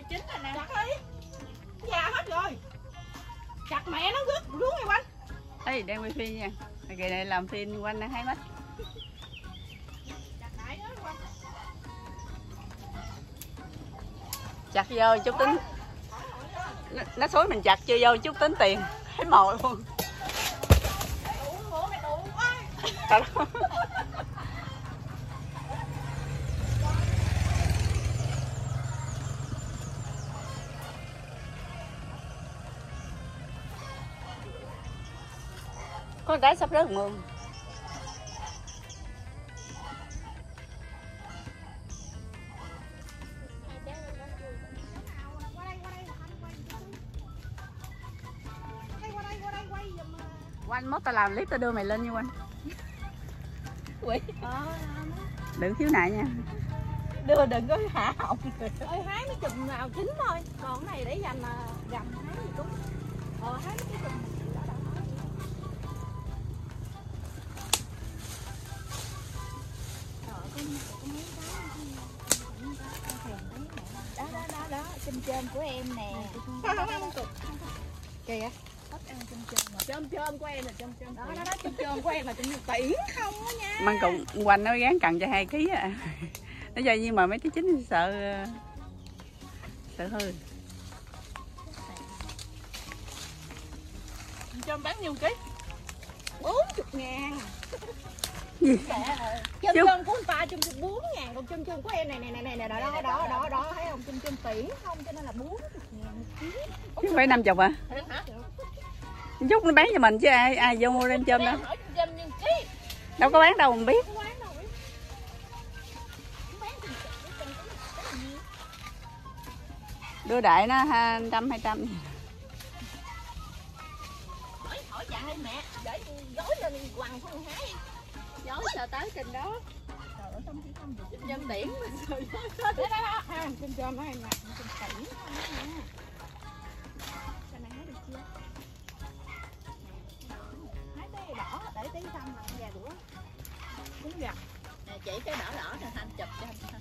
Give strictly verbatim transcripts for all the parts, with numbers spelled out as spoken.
này chín rồi nè. Chặt đi. Già hết rồi. Chặt mẹ nó rớt xuống này quanh. Ê, đang quay phim nha. Kỳ này làm phim quanh nó hay mất. Chặt đại đó quanh. Chặt vô chút tính. Nó, nó xối mình chặt chưa vô chút tính tiền. Thấy mồi luôn. Con đá sắp rớt mương. Quanh mốt tao làm clip tao đưa mày lên nha Quanh. Quỷ. Đừng khiếu nại nha. Đưa đừng có hạ họng. Ơi hái mấy chùm nào chín thôi. Còn cái này để dành là gầm hái gì cũng. Ờ hái mấy cái chùm. Đó đó đó đó, chôm chôm của em nè. Kìa. Thích ăn chôm chôm mà. Chôm chôm của em là chôm chôm. Đó đó đó, chôm chôm của em là chôm chôm tiễn không á nha. Măng cùng Quanh nó gán cần cho hai ký à. Nó giờ nhưng mà mấy cái chín sợ sợ hư. Chôm bán nhiêu ký? bốn mươi ngàn. Gì? Chôm chôm của anh ta chôm chôm bốn ngàn, còn chôm chôm của em này này này này này đó đó đó đó, đó thấy không, chôm chôm tiễn không cho nên là bốn mươi ngàn một ký. Chứ không phải năm chục à? Hả? Giúp nó bán cho mình chứ ai ai vô mua đem chôm đâu. Đâu có bán đâu mình biết. Đưa đại nó trăm hai trăm. Hỏi hỏi dạ hay mẹ, để gói lên quằn không hái. Gói chờ tới trình đó. Trời ơi không chỉ không được. Chôm tiễn mình rồi. Đó đó đó. Ha, chôm chôm nó hay nè, chôm tiễn không đó nha. Cái này hái được chưa? Hái cái đỏ để tí xong là gà đũa. Đúng gà. Nè chỉ cái đỏ đỏ nè Thanh chụp cho Thanh.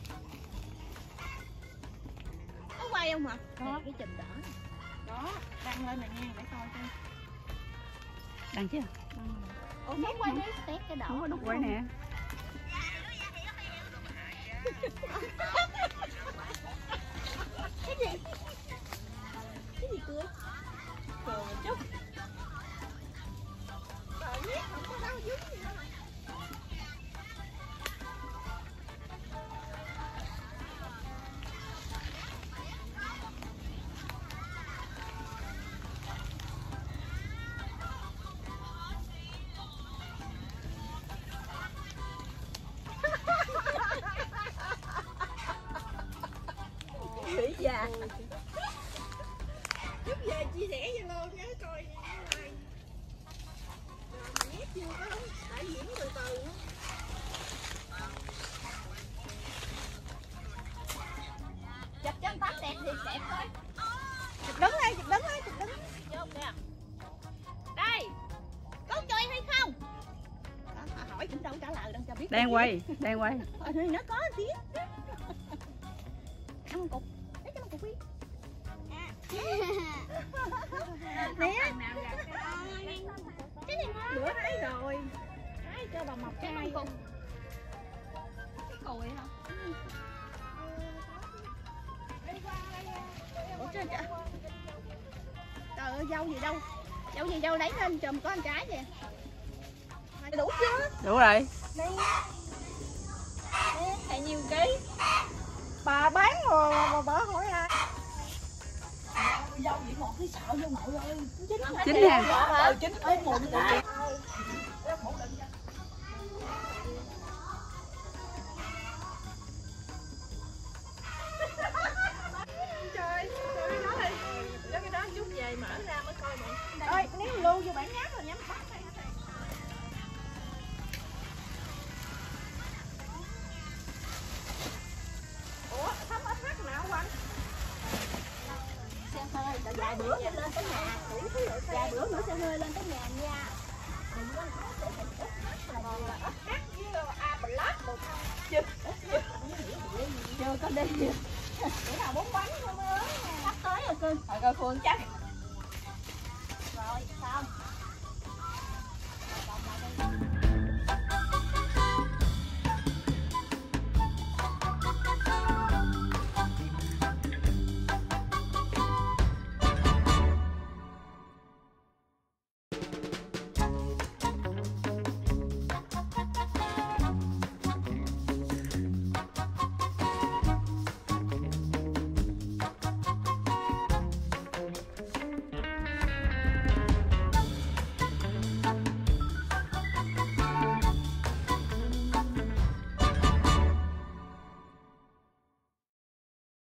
Có quay không hả? Có cái chùm đỏ. Đó, đăng lên này nha để coi cho. Đăng chưa? Ủa nó quay đi, tét cái đỏ. Không có đúc quay nè. Cái gì? Cái gì cười? Cười một chút. Trời biết không có đau dứt gì đâu. Nghĩ già. Giúp về chia sẻ cho luôn nhớ coi like. Rồi mà nhét vô có đúng, đại diễn từ từ. Chụp cho anh Tám đẹp thì đẹp thôi. Chụp đứng đây, chụp đứng đây, chụp đứng. Vô kìa. Đây. Có chơi hay không? Hỏi cũng đâu trả lời đâu cho biết. Đang quay, đang quay. Nó có tiếng. Ăn cục. Lấy cho nó cục đi. À. Nè. Cái này ngon. Bữa hái rồi. Hái cho bà mọc cái hai cục. Cái cùi hả? Ủa trời trời. Trời ơi dâu gì đâu. Dâu gì dâu lấy lên chùm có ăn trái vậy. Đủ chưa? Đủ rồi. Đây. Đây nhiều ký. Bà bán rồi mà bà hỏi ai? Dâu vậy một cái sợ vô nội ơi. Chín ngàn. Ờ chín ơi một cái. Trời, trời nói đi. Cho cái đó chút về mở ra mới coi mẹ. Ơi, nếu lưu vô bản nháp rồi nhắm bắt đây. Ủa, thấm ít hát nào quanh? Xe hơi, vài bữa sẽ lên tới nhà. Vài bữa nữa xe hơi lên tới nhà nha. Đừng có nói sẽ thành ít hát là gì là ít hát với A Black được không? Chưa, chưa có đi. bữa nào bốn bánh không ơi. Sắp tới rồi cưng. Rồi coi Phương chắc